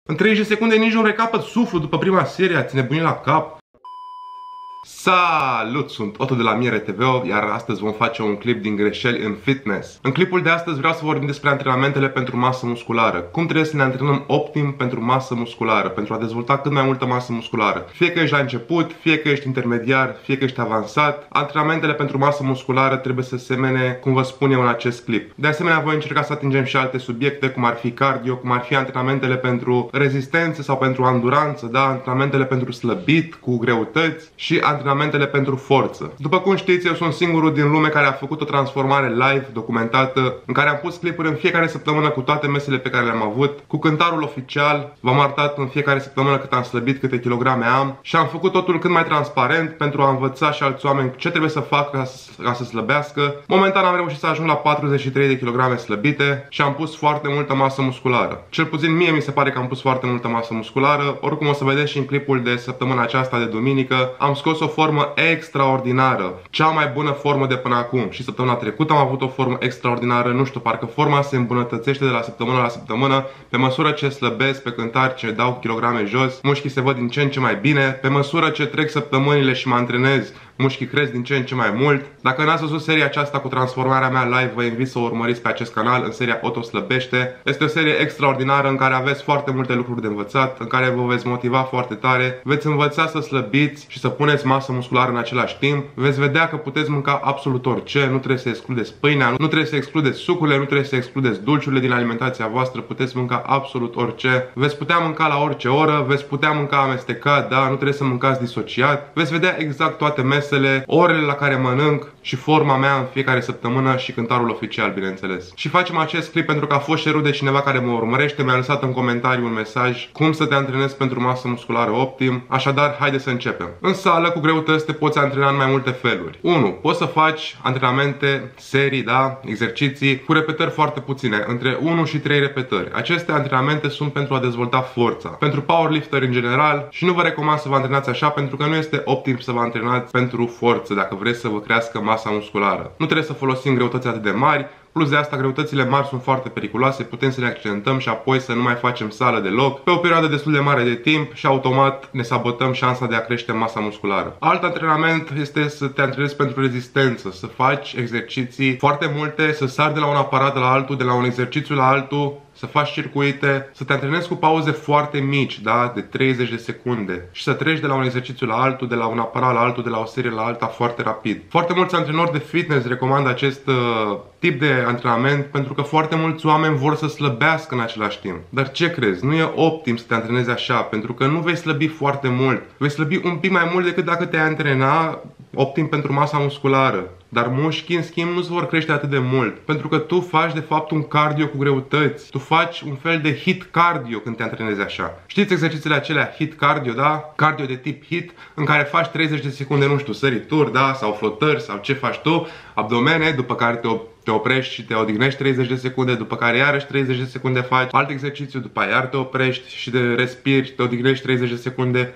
În 30 de secunde nici nu recapăt suflu după prima serie, ați nebunit la cap. Salut! Sunt Otto de la Miere TV, iar astăzi vom face un clip din greșeli în fitness. În clipul de astăzi vreau să vorbim despre antrenamentele pentru masă musculară. Cum trebuie să ne antrenăm optim pentru masă musculară, pentru a dezvolta cât mai multă masă musculară. Fie că ești la început, fie că ești intermediar, fie că ești avansat, antrenamentele pentru masă musculară trebuie să semene, cum vă spun eu în acest clip. De asemenea, voi încerca să atingem și alte subiecte, cum ar fi cardio, cum ar fi antrenamentele pentru rezistență sau pentru anduranță, da? Antrenamentele pentru slăbit, cu greutăți și antrenamentele pentru forță. După cum știți, eu sunt singurul din lume care a făcut o transformare live, documentată, în care am pus clipuri în fiecare săptămână cu toate mesele pe care le-am avut, cu cântarul oficial, v-am arătat în fiecare săptămână cât am slăbit, câte kilograme am și am făcut totul cât mai transparent pentru a învăța și alți oameni ce trebuie să facă ca să slăbească. Momentan am reușit să ajung la 43 de kilograme slăbite și am pus foarte multă masă musculară. Cel puțin mie mi se pare că am pus foarte multă masă musculară. Oricum o să vedeți și în clipul de săptămâna aceasta de duminică, am scos o formă extraordinară, cea mai bună formă de până acum. Și săptămâna trecută am avut o formă extraordinară, nu știu, parcă forma se îmbunătățește de la săptămână la săptămână. Pe măsură ce slăbesc pe cântar, ce dau kilograme jos, mușchii se văd din ce în ce mai bine. Pe măsură ce trec săptămânile și mă antrenez, mușchii cresc din ce în ce mai mult. Dacă n-ați văzut seria aceasta cu transformarea mea live, vă invit să o urmăriți pe acest canal, în seria Otto Slăbește. Este o serie extraordinară în care aveți foarte multe lucruri de învățat, în care vă veți motiva foarte tare. Veți învăța să slăbiți și să puneți masă musculară în același timp. Veți vedea că puteți mânca absolut orice, nu trebuie să excludeți pâinea, nu trebuie să excludeți sucurile, nu trebuie să excludeți dulciurile din alimentația voastră, puteți mânca absolut orice. Veți putea mânca la orice oră, veți putea mânca amestecat, da, nu trebuie să mâncați disociat. Veți vedea exact toate mesele, orele la care mănânc și forma mea în fiecare săptămână și cântarul oficial, bineînțeles. Și facem acest clip pentru că a fost cerut de cineva care mă urmărește, mi-a lăsat în comentarii un mesaj: cum să te antrenezi pentru masă musculară optim. Așadar, haideți să începem. În sală, cu greutăți, te poți antrena în mai multe feluri. 1. Poți să faci antrenamente, serii, da, exerciții cu repetări foarte puține, între 1 și 3 repetări. Aceste antrenamente sunt pentru a dezvolta forța, pentru powerlifter în general, și nu vă recomand să vă antrenați așa pentru că nu este optim să vă antrenați pentru forță dacă vreți să vă crească masa musculară. Nu trebuie să folosim greutăți atât de mari. Plus de asta, greutățile mari sunt foarte periculoase, putem să ne accidentăm și apoi să nu mai facem sală deloc pe o perioadă destul de mare de timp și automat ne sabotăm șansa de a crește masa musculară. Alt antrenament este să te antrenezi pentru rezistență, să faci exerciții foarte multe, să sari de la un aparat la altul, de la un exercițiu la altul, să faci circuite, să te antrenezi cu pauze foarte mici, da, de 30 de secunde și să treci de la un exercițiu la altul, de la un aparat la altul, de la o serie la alta foarte rapid. Foarte mulți antrenori de fitness recomandă acest tip de antrenament pentru că foarte mulți oameni vor să slăbească în același timp. Dar ce crezi? Nu e optim să te antrenezi așa, pentru că nu vei slăbi foarte mult. Vei slăbi un pic mai mult decât dacă te-ai antrena optim pentru masa musculară. Dar mușchii, în schimb, nu se vor crește atât de mult, pentru că tu faci de fapt un cardio cu greutăți. Tu faci un fel de hit cardio când te antrenezi așa. Știți exercițiile acelea hit cardio, da? Cardio de tip hit, în care faci 30 de secunde, nu știu, sărituri, da? Sau flotări, sau ce faci tu, abdomene, după care te oprești și te odihnești 30 de secunde, după care iarăși 30 de secunde faci alt exercițiu, după aia iar te oprești și te respiri, te odihnești 30 de secunde.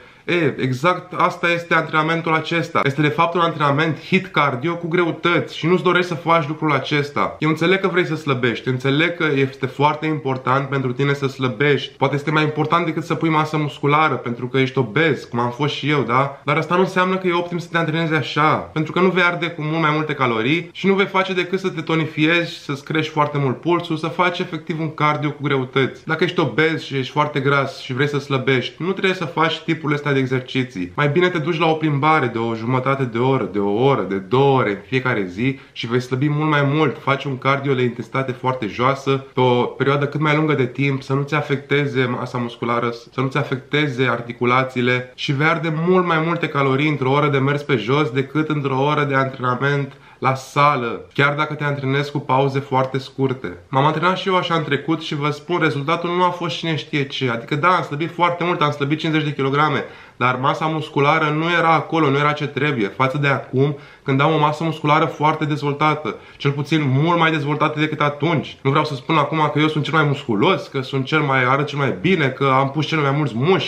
Exact asta este antrenamentul acesta. Este de fapt un antrenament hit cardio cu greutăți și nu-ți dorești să faci lucrul acesta. Eu înțeleg că vrei să slăbești, înțeleg că este foarte important pentru tine să slăbești. Poate este mai important decât să pui masă musculară, pentru că ești obez, cum am fost și eu, da? Dar asta nu înseamnă că e optim să te antrenezi așa, pentru că nu vei arde cu mult mai multe calorii și nu vei face decât să te tonifiezi, să-ți crești foarte mult pulsul, să faci efectiv un cardio cu greutăți. Dacă ești obez și ești foarte gras și vrei să slăbești, nu trebuie să faci tipul ăsta de exerciții. Mai bine te duci la o plimbare de o jumătate de oră, de o oră, de 2 ore în fiecare zi și vei slăbi mult mai mult. Faci un cardio de intensitate foarte joasă pe o perioadă cât mai lungă de timp, să nu-ți afecteze masa musculară, să nu-ți afecteze articulațiile și vei arde mult mai multe calorii într-o oră de mers pe jos decât într-o oră de antrenament la sală, chiar dacă te antrenezi cu pauze foarte scurte. M-am antrenat și eu așa în trecut și vă spun, rezultatul nu a fost cine știe ce. Adică da, am slăbit foarte mult, am slăbit 50 de kilograme, dar masa musculară nu era acolo, nu era ce trebuie, față de acum, când am o masă musculară foarte dezvoltată, cel puțin mult mai dezvoltată decât atunci. Nu vreau să spun acum că eu sunt cel mai musculos, că sunt arăt cel mai bine, că am pus cel mai mulți mușchi.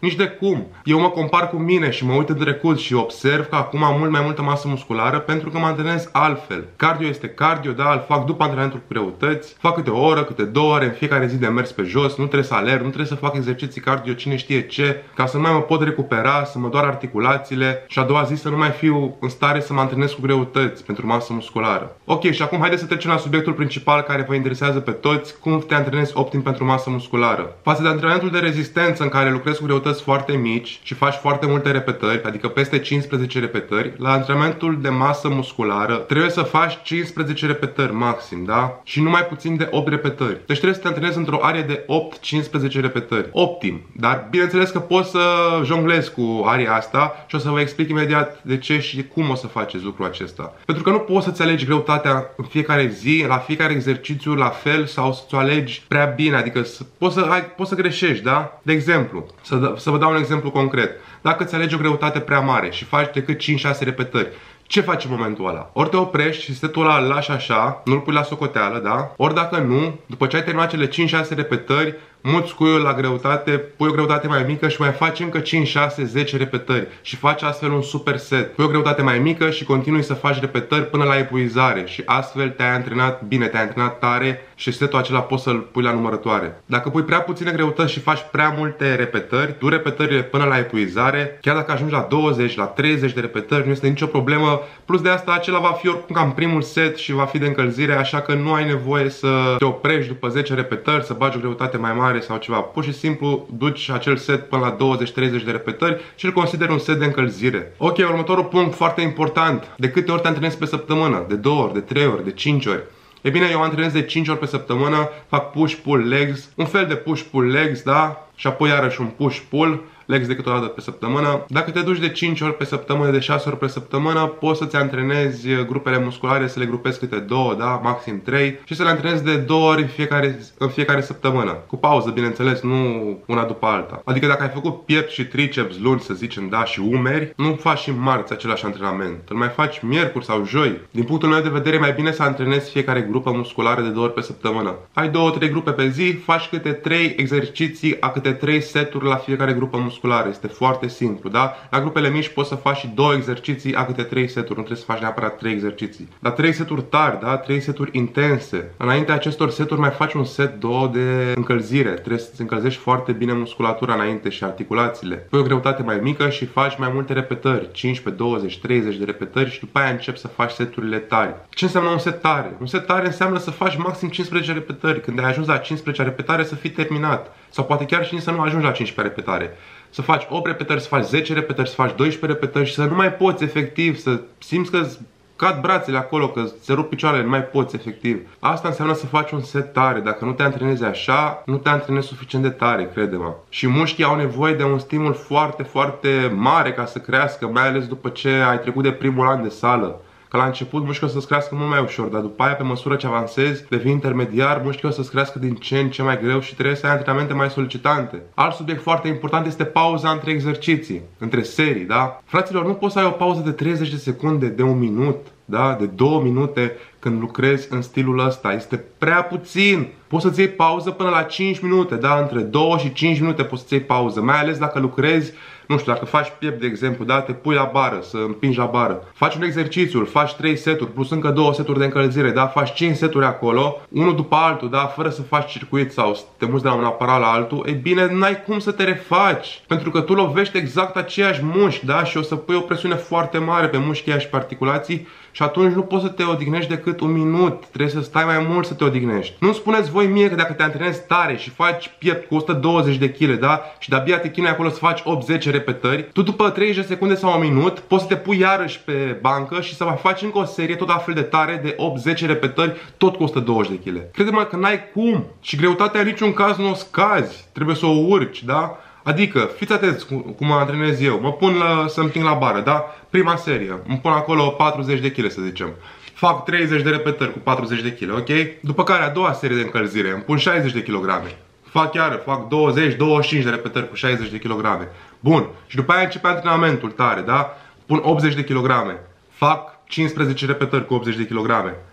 Nici de cum. Eu mă compar cu mine și mă uit în trecut și observ că acum am mult mai multă masă musculară pentru că mă antrenez altfel. Cardio este cardio, da, îl fac după antrenamentul cu greutăți, fac câte o oră, câte 2 ore în fiecare zi de mers pe jos, nu trebuie să alerg, nu trebuie să fac exerciții cardio cine știe ce, ca să nu mai mă pot recupera, să mă doar articulațiile și a doua zi să nu mai fiu în stare să mă antrenez cu greutăți pentru masă musculară. Ok, și acum haideți să trecem la subiectul principal care vă interesează pe toți, cum te antrenezi optim pentru masă musculară. Față de antrenamentul de rezistență în care lucrezi cu greutăți foarte mici și faci foarte multe repetări, adică peste 15 repetări, la antrenamentul de masă musculară trebuie să faci 15 repetări maxim, da? Și nu mai puțin de 8 repetări. Deci trebuie să te antrenezi într-o arie de 8-15 repetări. Optim. Dar bineînțeles că poți să jonglezi cu aria asta și o să vă explic imediat de ce și cum o să faceți lucrul acesta. Pentru că nu poți să-ți alegi greutatea în fiecare zi, la fiecare exercițiu la fel sau să-ți o alegi prea bine, adică poți să greșești, da? De exemplu, să vă dau un exemplu concret. Dacă ți alegi o greutate prea mare și faci decât 5-6 repetări, ce faci în momentul ăla? Ori te oprești și setul ăla îl lași așa, nu-l pui la socoteală, da? Ori dacă nu, după ce ai terminat cele 5-6 repetări, muți cuiul la greutate, pui o greutate mai mică și mai faci încă 5, 6, 10 repetări și faci astfel un super set. Pui o greutate mai mică și continui să faci repetări până la epuizare și astfel te-ai antrenat bine, te-ai antrenat tare și setul acela poți să-l pui la numărătoare. Dacă pui prea puține greutăți și faci prea multe repetări, du repetările până la epuizare, chiar dacă ajungi la 20, la 30 de repetări, nu este nicio problemă. Plus de asta, acela va fi oricum cam primul set și va fi de încălzire, așa că nu ai nevoie să te oprești după 10 repetări, să bagi o greutate mai mare sau ceva. Pur și simplu duci acel set până la 20-30 de repetări și îl consideri un set de încălzire. Ok, următorul punct foarte important. De câte ori te antrenezi pe săptămână? De 2 ori, de 3 ori, de 5 ori? E bine, eu antrenez de 5 ori pe săptămână, fac push-pull legs, un fel de push-pull legs, da? Și apoi iarăși un push-pull legs de câte o dată pe săptămână. Dacă te duci de 5 ori pe săptămână, de 6 ori pe săptămână, poți să-ți antrenezi grupele musculare, să le grupezi câte 2, da? Maxim 3 și să le antrenezi de 2 ori în fiecare săptămână. Cu pauză, bineînțeles, nu una după alta. Adică dacă ai făcut piept și triceps luni, să zicem, da, și umeri, nu faci și marți același antrenament. Îl mai faci miercuri sau joi. Din punctul meu de vedere, e mai bine să antrenezi fiecare grupă musculară de 2 ori pe săptămână. Ai 2-3 grupe pe zi, faci câte 3 exerciții, a câte 3 seturi la fiecare grupă musculară. Este foarte simplu, da? La grupele mici poți să faci și 2 exerciții a câte 3 seturi, nu trebuie să faci neapărat 3 exerciții. Dar 3 seturi tari, da? 3 seturi intense. Înaintea acestor seturi mai faci un set 2 de încălzire. Trebuie să-ți încălzești foarte bine musculatura înainte și articulațiile. Pui o greutate mai mică și faci mai multe repetări, 15, 20, 30 de repetări și după aia începi să faci seturile tari. Ce înseamnă un set tare? Un set tare înseamnă să faci maxim 15 repetări. Când ai ajuns la 15 repetare să fii terminat. Sau poate chiar și să nu ajungi la 15 repetare. Să faci 8 repetări, să faci 10 repetări, să faci 12 repetări și să nu mai poți efectiv, să simți că cad brațele acolo, că se rup picioarele, nu mai poți efectiv. Asta înseamnă să faci un set tare. Dacă nu te antrenezi așa, nu te antrenezi suficient de tare, crede-mă. Și mușchii au nevoie de un stimul foarte, foarte mare ca să crească, mai ales după ce ai trecut de primul an de sală. Că la început mușchiul o să-ți crească mult mai ușor, dar după aia, pe măsură ce avansezi, devii intermediar, mușchiul o să-ți crească din ce în ce mai greu și trebuie să ai antrenamente mai solicitante. Alt subiect foarte important este pauza între exerciții, între serii, da? Fraților, nu poți să ai o pauză de 30 de secunde, de 1 minut, da? De 2 minute când lucrezi în stilul ăsta. Este prea puțin. Poți să-ți iei pauză până la 5 minute, da? Între 2 și 5 minute poți să-ți iei pauză, mai ales dacă lucrezi, nu știu, dacă faci piept, de exemplu, da, te pui la bară, să împingi la bară. Faci un exercițiu, îl faci 3 seturi, plus încă 2 seturi de încălzire, da, faci 5 seturi acolo, unul după altul, da, fără să faci circuit sau să te muți de la un aparat la altul, e bine, n-ai cum să te refaci, pentru că tu lovești exact aceiași mușchi, da, și o să pui o presiune foarte mare pe mușchii și pe articulații și atunci nu poți să te odihnești decât 1 minut, trebuie să stai mai mult să te odihnești. Nu spuneți voi mie că dacă te antrenezi tare și faci piept cu 120 de kg, da, și de-abia te chinui acolo să faci 8-10 repetări, tu după 30 de secunde sau 1 minut poți să te pui iarăși pe bancă și să mai faci încă o serie tot la fel de tare de 8-10 repetări, tot cu 120 de kg. Crede-mă că n-ai cum. Și greutatea în niciun caz nu o scazi, trebuie să o urci, da? Adică, fiți atenți cum mă antrenez eu. Mă pun să împing la bară, da? Prima serie, îmi pun acolo 40 de kg, să zicem. Fac 30 de repetări cu 40 de kg, ok? După care a doua serie de încălzire, îmi pun 60 de kg. Fac 20-25 de repetări cu 60 de kg. Bun. Și după aia începe antrenamentul tare, da? Pun 80 de kg. Fac 15 repetări cu 80 de kg.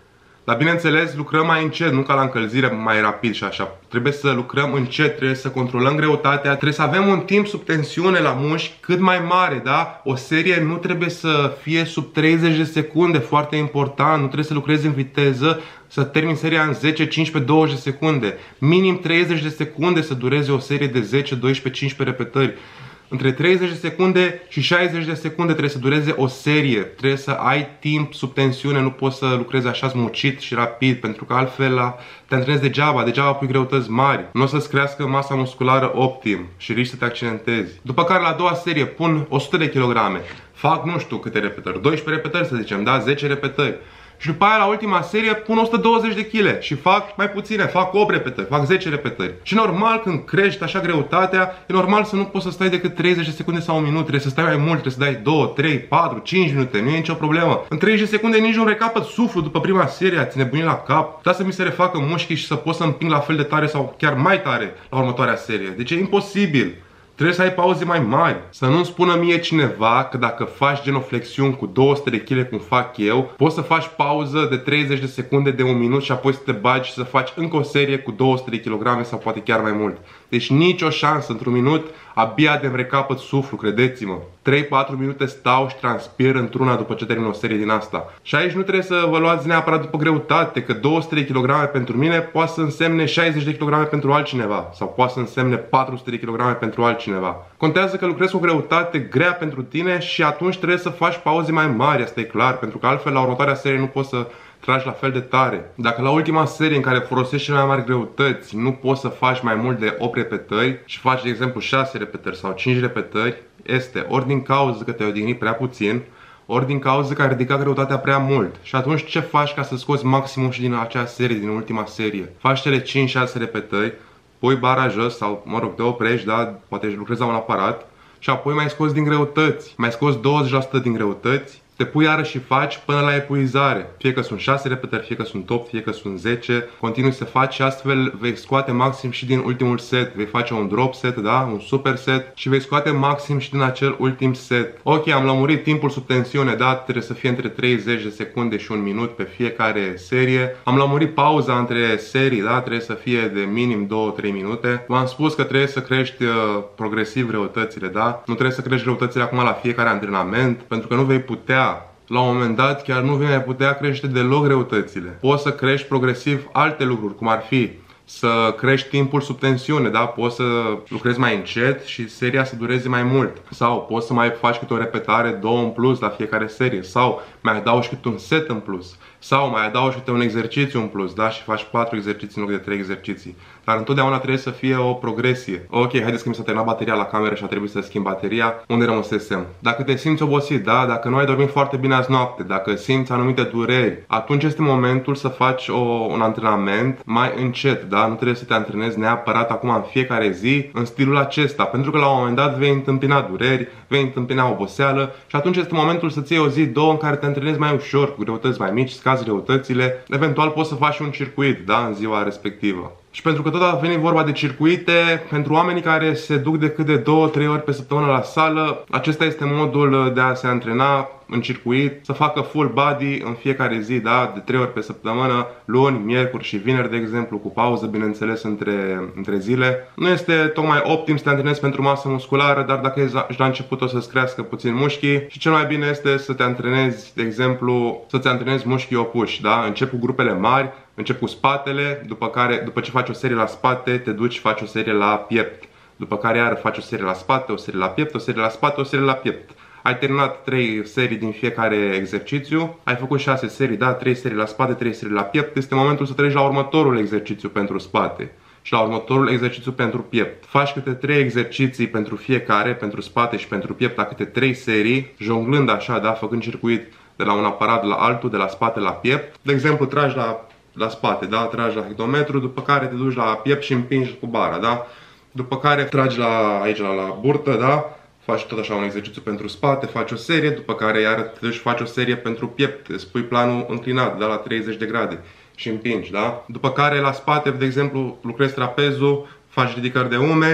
Dar bineînțeles, lucrăm mai încet, nu ca la încălzire mai rapid și așa. Trebuie să lucrăm încet, trebuie să controlăm greutatea, trebuie să avem un timp sub tensiune la mușchi cât mai mare, da? O serie nu trebuie să fie sub 30 de secunde, foarte important, nu trebuie să lucrezi în viteză, să termin seria în 10, 15, 20 de secunde. Minim 30 de secunde să dureze o serie de 10, 12, 15 repetări. Între 30 de secunde și 60 de secunde trebuie să dureze o serie. Trebuie să ai timp sub tensiune, nu poți să lucrezi așa smucit și rapid, pentru că altfel te antrenezi degeaba pui greutăți mari. Nu o să-ți crească masa musculară optim și riști să te accidentezi. După care la a doua serie pun 100 de kilograme. Fac nu știu câte repetări, 12 repetări să zicem, da? 10 repetări. Și după aia la ultima serie pun 120 de kg și fac mai puține, fac 8 repetări, fac 10 repetări. Și normal când crești așa greutatea, e normal să nu poți să stai decât 30 de secunde sau un minut, trebuie să stai mai mult, trebuie să dai 2, 3, 4, 5 minute, nu e nicio problemă. În 30 de secunde nici nu recapăt suflu după prima serie, ați nebunit la cap. Da, să mi se refacă mușchii și să pot să împing la fel de tare sau chiar mai tare la următoarea serie. Deci e imposibil. Trebuie să ai pauze mai mari. Să nu-mi spună mie cineva că dacă faci genoflexiuni cu 200 de kg cum fac eu, poți să faci pauză de 30 de secunde, de un minut și apoi să te bagi și să faci încă o serie cu 200 de kg sau poate chiar mai mult. Deci nicio șansă, într-un minut abia de-mi recapăt suflu, credeți-mă. 3-4 minute stau și transpir într-una după ce termin o serie din asta. Și aici nu trebuie să vă luați neapărat după greutate, că 200 de kg pentru mine poate să însemne 60 de kg pentru altcineva sau poate să însemne 400 de kg pentru altcineva. Contează că lucrezi cu o greutate grea pentru tine și atunci trebuie să faci pauze mai mari, asta e clar, pentru că altfel la următoarea serie nu poți să tragi la fel de tare. Dacă la ultima serie în care folosești cele mai mari greutăți nu poți să faci mai mult de 8 repetări și faci de exemplu 6 repetări sau 5 repetări, este ori din cauza că te-ai odihnit prea puțin, ori din cauza că ai ridicat greutatea prea mult. Și atunci ce faci ca să scoți maximum și din acea serie, din ultima serie? Faci cele 5-6 repetări, pui bara jos sau, mă rog, te oprești, da? Poate lucrezi la un aparat și apoi mai scoți din greutăți. Mai scoți 20% din greutăți, te pui iarăși și faci până la epuizare. Fie că sunt 6 repetări, fie că sunt 8, fie că sunt 10. Continui să faci și astfel vei scoate maxim și din ultimul set. Vei face un drop set, da? Un super set și vei scoate maxim și din acel ultim set. Ok, am lămurit timpul sub tensiune, da? Trebuie să fie între 30 de secunde și un minut pe fiecare serie. Am lămurit pauza între serii, da? Trebuie să fie de minim 2-3 minute. V-am spus că trebuie să crești progresiv greutățile, da? Nu trebuie să crești greutățile acum la fiecare antrenament, pentru că nu vei putea. La un moment dat chiar nu vei mai putea crește deloc greutățile. Poți să crești progresiv alte lucruri, cum ar fi să crești timpul sub tensiune, da? Poți să lucrezi mai încet și seria să dureze mai mult. Sau poți să mai faci câte o repetare, 2 în plus la fiecare serie. Sau mai adaugi câte un set în plus. Sau mai adaugi câte un exercițiu în plus, da? Și faci 4 exerciții în loc de 3 exerciții. Dar întotdeauna trebuie să fie o progresie. Ok, haideți că mi s-a terminat bateria la cameră și a trebuit să schimb bateria. Unde rămăsesem? Dacă te simți obosit, da? Dacă nu ai dormit foarte bine azi noapte, dacă simți anumite dureri, atunci este momentul să faci un antrenament mai încet, da? Nu trebuie să te antrenezi neapărat acum în fiecare zi în stilul acesta, pentru că la un moment dat vei întâmpina dureri, vei întâmpina oboseală și atunci este momentul să-ți iei o zi, două în care te antrenezi mai ușor, cu greutăți mai mici, scazi greutățile, eventual poți să faci un circuit, da? În ziua respectivă. Și pentru că tot a venit vorba de circuite, pentru oamenii care se duc de cât de 2-3 ori pe săptămână la sală, acesta este modul de a se antrena în circuit, să facă full body în fiecare zi, da? De 3 ori pe săptămână, luni, miercuri și vineri, de exemplu, cu pauză, bineînțeles, între zile. Nu este tocmai optim să te antrenezi pentru masă musculară, dar dacă ești la început o să-ți crească puțin mușchii și cel mai bine este să te antrenezi, de exemplu, să-ți antrenezi mușchii opuși, da? Încep cu grupele mari, încep cu spatele, după ce faci o serie la spate, te duci și faci o serie la piept. După care iar faci o serie la spate, o serie la piept, o serie la spate, o serie la piept. Ai terminat 3 serii din fiecare exercițiu, ai făcut 6 serii, da? 3 serii la spate, 3 serii la piept. Este momentul să treci la următorul exercițiu pentru spate și la următorul exercițiu pentru piept. Faci câte 3 exerciții pentru fiecare, pentru spate și pentru piept, la câte 3 serii, jonglând așa, da? Făcând circuit de la un aparat la altul, de la spate la piept. De exemplu, tragi la spate, da? Tragi la hectometru, după care te duci la piept și împingi cu bara, da? După care tragi aici la burtă, da? Faci tot așa un exercițiu pentru spate, faci o serie, după care iar te duci, faci o serie pentru piept, îți pui planul înclinat, da? La 30 de grade și împingi, da? După care la spate, de exemplu, lucrezi trapezul, faci ridicări de umeri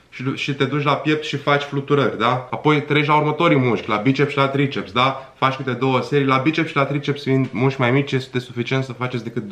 și te duci la piept și faci fluturări, da? Apoi treci la următorii mușchi, la biceps și la triceps, da? Faci câte 2 serii, la biceps și la triceps fiind mușchi mai mici, este suficient să faceți decât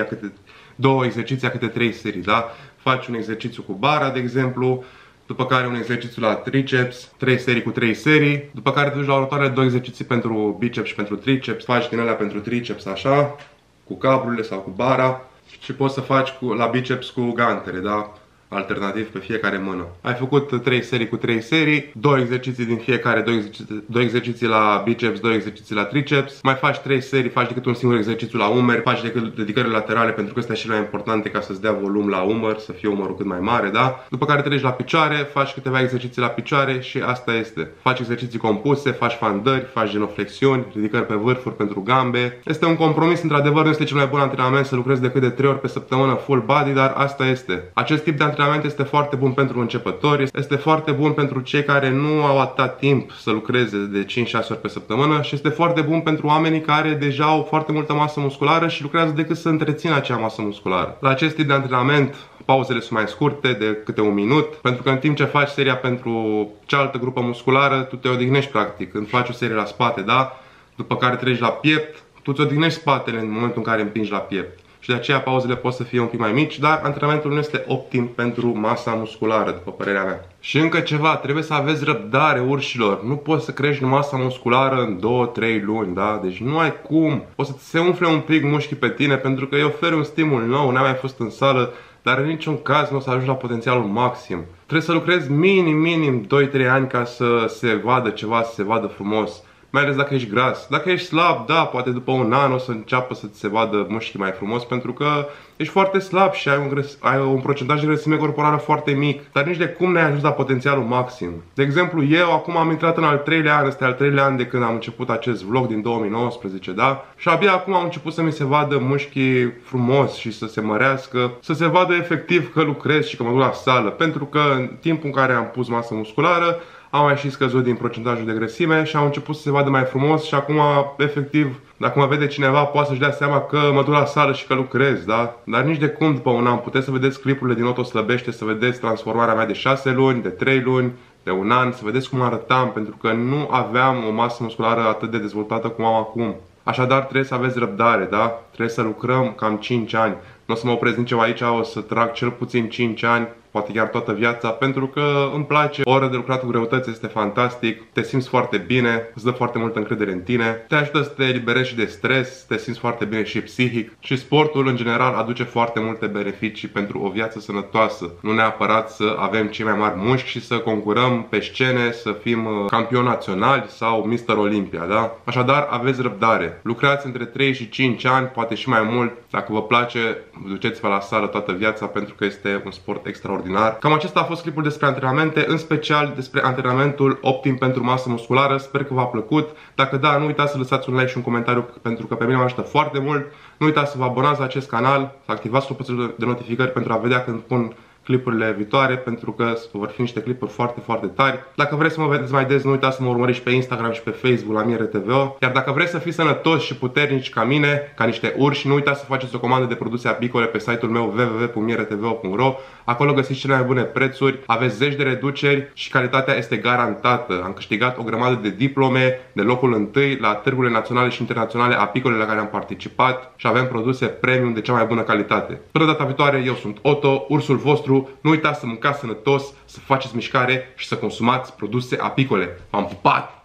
2 exerciții a câte 3 serii, da? Faci un exercițiu cu bara, de exemplu, după care un exercițiu la triceps, 3 serii cu 3 serii, după care te duci la următoarele 2 exerciții pentru biceps și pentru triceps, faci din alea pentru triceps așa, cu cablurile sau cu bara și poți să faci la biceps cu gantere, da? Alternativ pe fiecare mână. Ai făcut 3 serii cu 3 serii, 2 exerciții din fiecare, 2 exerciții la biceps, 2 exerciții la triceps. Mai faci 3 serii, faci decât un singur exercițiu la umeri, faci decât ridicări laterale pentru că astea și cele mai importante ca să-ți dea volum la umăr, să fie umărul cât mai mare, da? După care treci la picioare, faci câteva exerciții la picioare și asta este. Faci exerciții compuse, faci fandări, faci genoflexiuni, ridicări pe vârfuri pentru gambe. Este un compromis, într-adevăr, nu este cel mai bun antrenament să lucrezi decât de 3 ori pe săptămână full body, dar asta este. Acest tip de antrenament este foarte bun pentru începători, este foarte bun pentru cei care nu au atâta timp să lucreze de 5-6 ori pe săptămână și este foarte bun pentru oamenii care deja au foarte multă masă musculară și lucrează decât să întrețină acea masă musculară. La acest tip de antrenament pauzele sunt mai scurte, de câte 1 minut, pentru că în timp ce faci seria pentru cealaltă grupă musculară, tu te odihnești practic. Când faci o serie la spate, da? După care treci la piept, tu îți odihnești spatele în momentul în care împingi la piept. Și de aceea pauzele pot să fie un pic mai mici, dar antrenamentul nu este optim pentru masa musculară, după părerea mea. Și încă ceva, trebuie să aveți răbdare, urșilor. Nu poți să crești masa musculară în 2-3 luni, da? Deci nu ai cum. O să ți se umfle un pic mușchii pe tine pentru că îi oferi un stimul nou, n-ai mai fost în sală, dar în niciun caz nu o să ajungi la potențialul maxim. Trebuie să lucrezi minim 2-3 ani ca să se vadă ceva, să se vadă frumos. Mai ales dacă ești gras. Dacă ești slab, da, poate după un an o să înceapă să ți se vadă mușchii mai frumos pentru că ești foarte slab și ai un procentaj de grăsime corporală foarte mic. Dar nici de cum n-ai ajuns la potențialul maxim. De exemplu, eu acum am intrat în al 3-lea an, este al 3-lea an de când am început acest vlog din 2019, da? Și abia acum am început să mi se vadă mușchii frumos și să se mărească, să se vadă efectiv că lucrez și că mă duc la sală. Pentru că în timpul în care am pus masă musculară, am mai și scăzut din procentajul de grăsime și am început să se vadă mai frumos și acum, efectiv, dacă mă vede cineva, poate să-și dea seama că mă duc la sală și că lucrez, da? Dar nici de cum după un an. Puteți să vedeți clipurile din Otto Slăbește, să vedeți transformarea mea de 6 luni, de 3 luni, de un an, să vedeți cum arătam, pentru că nu aveam o masă musculară atât de dezvoltată cum am acum. Așadar, trebuie să aveți răbdare, da? Trebuie să lucrăm cam 5 ani. Nu o să mă opresc nici eu aici, o să trag cel puțin 5 ani, poate chiar toată viața, pentru că îmi place. O oră de lucrat cu greutăți este fantastic, te simți foarte bine, îți dă foarte multă încredere în tine, te ajută să te eliberezi și de stres, te simți foarte bine și psihic. Și sportul, în general, aduce foarte multe beneficii pentru o viață sănătoasă. Nu neapărat să avem cei mai mari mușchi și să concurăm pe scene, să fim campioni naționali sau Mr. Olympia, da? Așadar, aveți răbdare. Lucrați între 3 și 5 ani, poate și mai mult. Dacă vă place, duceți-vă la sală toată viața pentru că este un sport extraordinar. Cam acesta a fost clipul despre antrenamente, în special despre antrenamentul optim pentru masă musculară. Sper că v-a plăcut. Dacă da, nu uitați să lăsați un like și un comentariu pentru că pe mine mă ajută foarte mult. Nu uitați să vă abonați la acest canal, să activați clopoțelul de notificări pentru a vedea când pun clipurile viitoare, pentru că vor fi niște clipuri foarte tari. Dacă vreți să mă vedeți mai des, nu uitați să mă urmăriți și pe Instagram și pe Facebook la Mire TVO. Iar dacă vreți să fiți sănătoși și puternici ca mine, ca niște urși, nu uitați să faceți o comandă de produse apicole pe site-ul meu www.miretvo.ro. Acolo găsiți cele mai bune prețuri, aveți zeci de reduceri și calitatea este garantată. Am câștigat o grămadă de diplome de locul întâi la târgurile naționale și internaționale apicole la care am participat și avem produse premium de cea mai bună calitate. Până data viitoare, eu sunt Otto, ursul vostru. Nu uitați să mâncați sănătos, să faceți mișcare și să consumați produse apicole. V-am pupat!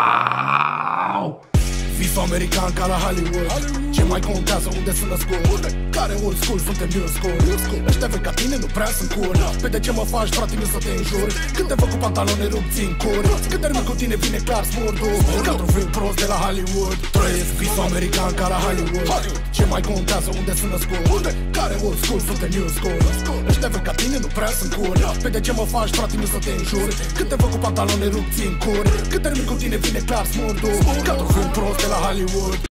Ciao! Visul american ca la Hollywood. Ce mai contează unde sunt născut? Care old school, suntem new school. Ăștia vei ca tine, nu prea sunt cool. Pe de ce mă faci, frate, eu să te înjuri? Când te văd cu pantaloni rupți în cur, când termin cu tine vine clar smurdul. Ca într-un film prost de la Hollywood. Trăiesc visul american ca la Hollywood. Ce mai contează unde sunt născut? Care old school, suntem new school. Ăștia vei ca tine, nu prea sunt cool. Pe de ce mă faci, frate, eu să te înjuri? Când te văd cu pantaloni rupți în cur, când termin cu tine vine clar smurdul. Ca într-un film prost de la Hollywood.